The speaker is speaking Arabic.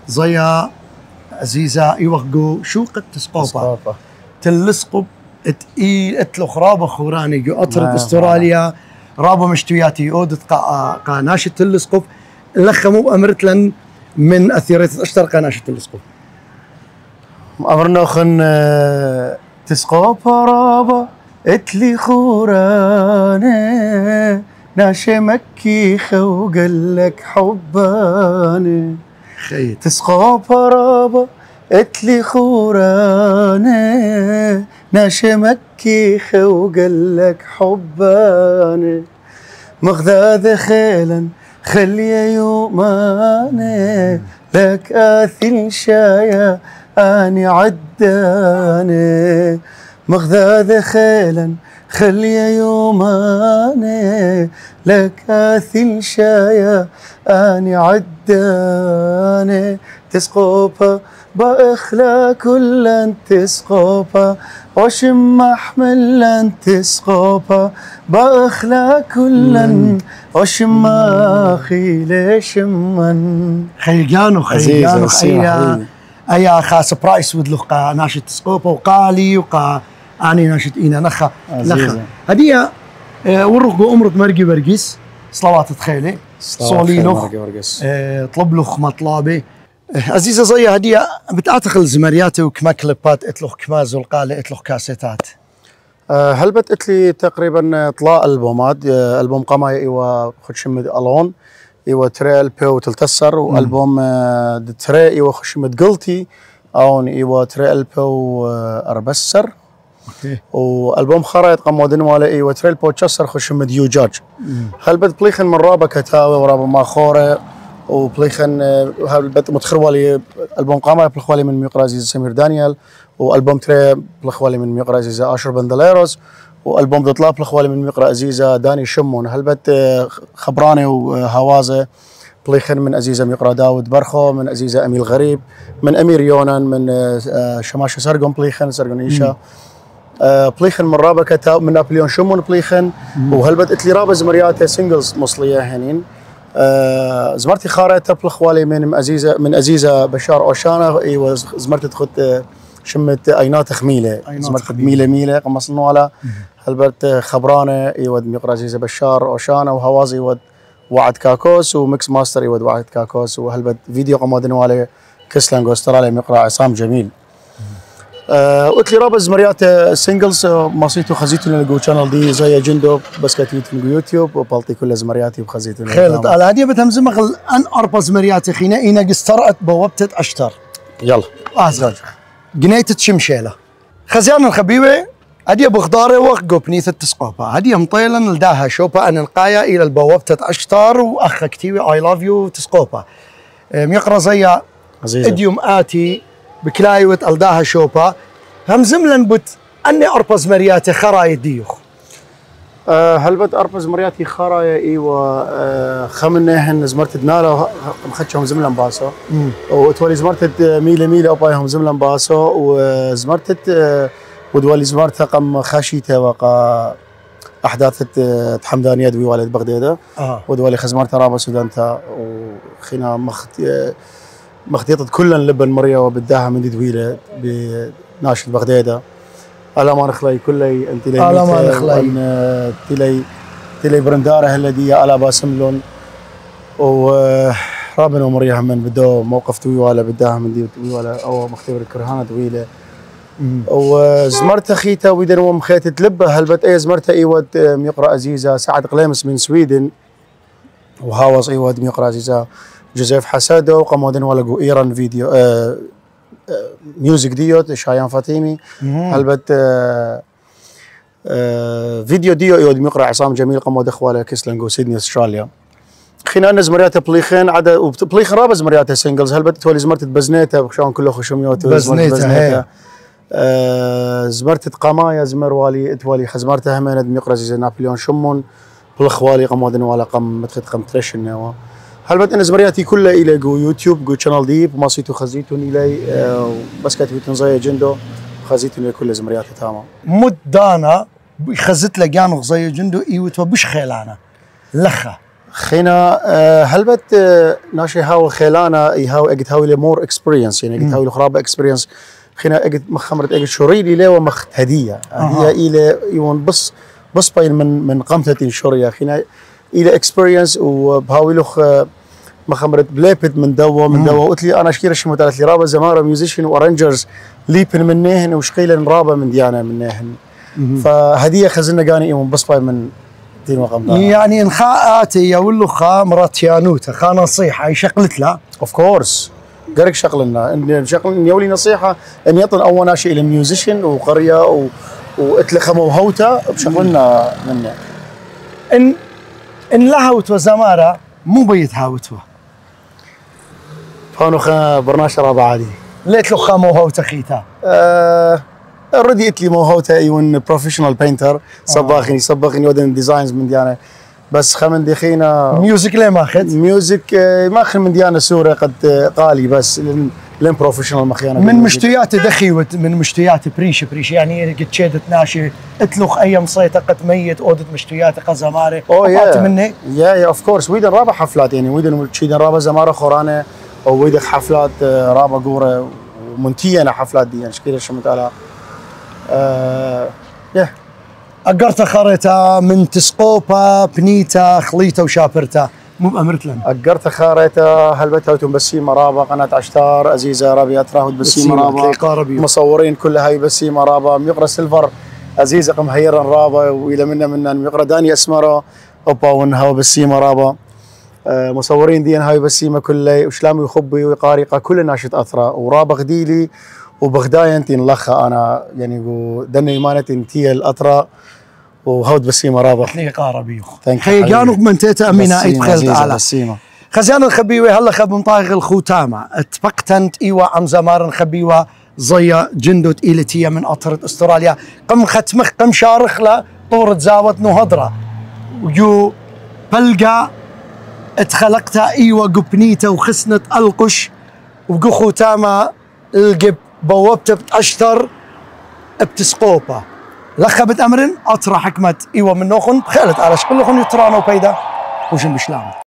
زيا عزيزة يوغو شو قد تسقوبا تلسقب تقيل اتلو خرابة خوراني جو أطرد استراليا رابا مشتوياتي أودت قاناشة تلسقب لخمو أمرت لن من أثيرية أشتر قاناشة تلسقب أمرنا خن تسقوبا رابا اتلي خوراني ناشي مكي خوقلك حباني خي تسقوبا رابا اتلي خوراني ناشي مكي خوقلك حباني مغذاذ خيلا خلي يوماني لك آثل شايا اني عداني مغذاذ خيلا خلي يوماني لك آثل شايا اني عداني تسقوبا بأخلا كلا تسقوبا وشم أحملا تسقوبا بأخلا كلا وشم أخي ليشمن خيجانو أيا خاص برايس ودلقا ناشط تسقوبا وقالي وقا أني ناشط إينا نخا هدية ورقو أمرت مرقي برقيس صلوات تخيلي صولينوخ طلب لخ مطلابي عزيزة زي هدية بتعتقل زمرياتي وكما كليبات اتلوخ كما زلقالي اتلوخ كاسيتات هل بتقتلي تقريبا طلاء البومات البوم قماي ايوا خشمد الون ايوا تري البي وتلتسر والبوم تري ايوا خشمد قلتي اون ايوا تري البي اربسر والبوم خرايط قمودن ولا ايوا تري البي تشسر خشمد يوجاج هل بتبليخن من رابا كتاوي ورابا ماخوره وبليخن هل متخروالي البوم قامه بلخوالي من ميقرازي سمير دانيال والبوم تري بلخوالي من ميقرازي اشر بندليروس والبوم دطلا بلخوالي من ميقرازي داني شمون هل بت خبراني وهوازه بليخن من عزيزه ميقرا داود برخو من عزيزه اميل غريب من امير يونان من شماشه سرقون بليخن سرقون ايشا بليخن من رابا كتا من نابليون شمون بليخن وهل بت اتلي رابا زمرياته سنجلز مصليه هنين زمرتي خاريته بلخوالي من عزيزه بشار اوشانا ايوا زمرتي تخت شمت اينات خميله زمرتي ميله قمص نوالا هلبرت خبرانه ايوا ميقرا عزيزه بشار اوشانا وهوازي ود وعد كاكوس وميكس ماستر ايوا وعد كاكوس وهلبت فيديو قمود نواله كسلانج استراليا ميقرا عصام جميل قلت لي رابز مريات سينجلز مصيتو خزيتو لنقو شانل دي زي جندو بس كاتيتو نقو يوتيوب وبالتي كل زمرياتي وخزيتو خيلت على هديه بتهمزم ان اربز مرياتي خينا اينا قسترأت بوابتت اشتر يلا ازغج قنيت تشمشيله خزيان الخبيبه هديه بخضاره وقو بنيث التسقوبه هديه مطيلا لداها شوبا ان القايه الى البوابتت اشتر واخ كتيوي اي لاف يو تسقوبه ميقرا زي اديوم اتي بكلايوت الداها شوبا هم زملن بت اني اربز مرياتي خراي ديوخ هل بت اربز مرياتي خراي ايوا خمنهن زمرت دنالا مخدشهم زملن باسو وتولي زمرت ميله اوبايهم زملن باسو وزمرت ودولي زمرت قم خاشيته وقا احداث حمدانيه دوي والد بغداده ودولي خزمرت رابا سودانتا وخينا مخطيطة كلن لبن مريا وبداها من دويله بناشد بغداده على ما نخلي كلي انت لي على ما نخلي تلي برنداره الذي على باسملون ورابن ومريا من بدو موقف دوي ولا بداها من دي دوي ولا او مختبر الكرهانه دويله وزمرت خيته ويدن ومخيت تلبه هلبت اي زمرت ايود ميقرا عزيزه سعد قليمس من سويدن وهاوص ايود ميقرا عزيزه جوزيف حسادو قمودن ولقوا ايران فيديو ميوزك ديوت شايان فاطمي هلبت فيديو ديو يود ميقرا عصام جميل قمود اخواله كيسلنجو سيدني استراليا خينا نز مرياته بليخين عدا وبليخ رابز مرياته سينجلز هلبت تولي زمرت بزنيته شلون كله خشميوت بزنيته زمرت قمايا زمر والي تولي خزمرته همين ميقرا زي نابليون شمون بلخوالي قمودن ولا قم متخت قم ترشن هل بد زمرياتي كلها الى جو يوتيوب جو شانل دي بمصيتو خزيتون الي بس كاتبتون زي جندو خزيتون الى كل زمرياتي تمام مدانا خزت لقانو زي جندو ايوتو بش خيلانا لخا خينا هل ناشي هاو خيلانا يهاو اجت هاو لي مور اكسبيرينس يعني اجت هاو الخرابه اكسبيرينس خينا اجت مخمرت اجت شوريلي لي ومخت هديه هديه الى يون بس باين من قمتة شوريا خينا الى اكسبيرينس وبهاولوخ مخمرت بليبت من دوا قلت لي انا اشكي رشمت قالت لي رابا زماره ميوزيشن وارنجرز ليبن منهن وشقيلن رابا من ديانا منهن فهديه خزنا قاني بس باين من دين وقم يعني انخاءاتي يقول خا مرات يانوتا خا نصيحه شقلت لا اوف كورس قرك شغلنا ان شغل يولي نصيحه ان يطن اول شيء للميوزيشن وقريه واتلخموا وهوتا بشغلنا منه ان لهوت وزماره مو بيتهاوتوا فانو برناش رابع عادي ليت له خامو هوتا خيتا اوريدي قلت لي مو هوتا ايون بروفيشنال بينتر صباغني ودن ديزاينز من ديانا بس خمن دخينا ميوزك ليه ماخذ؟ ميوزك ماخذ من ديانا سورة قد قالي بس لين بروفيشنال مخيانا من مشتيات دخي من مشتيات بريش يعني قد شيدت ناشي اتلخ ايام صيته قد ميت اودت مشتيات قزماره قطعت مني يا اوف كورس ويدن رابع حفلات يعني ويدن تشيدن رابع زماره خورانه او ويدك حفلات رابع قوره ومنتينا حفلات دي يعني شكيله شو متعالى يا اقرت خاريتا من تسقوبا بنيتا خليتا وشابرتا مو بأمرت لهم اقرت خاريتا هلبتها وتنبسيمه رابا قناه عشتار عزيزه رابيا تراهو تبسيمه رابا مصورين كلها هاي بسيمه رابا ميقرا سيلفر عزيزه قم هيرا رابا والى منا ميقرا داني اسمره اوبا ونها بسيمه رابا مصورين دين هاي بسيمه كلها وشلامي وخبي وقارقه كل ناشط اثرى ورابا غديلي وبغداين تين لخا انا يعني دني ايمانتي تي الاطرى وهود بسيمه رابا لي قاربي خي كانوا منتيتا امينا ايت خلت على خزيان الخبيوي هلا خب مطاغ الخوتامه اتفقتنت ايوا عم زمار خبيوا زيا جندوت ايلتيه من اطرد استراليا قم ختمخ قم شارخله طورت زاوت نهضره ويو بلقى اتخلقتها ايوا قبنيته وخسنت القش وقو خوتامه القب بوابته بتأشتر بتسقوبه لخبت امرن اطرى حكمت ايوا من نوخن خالت على شكلهم يترانوا بيدا وشن بشلام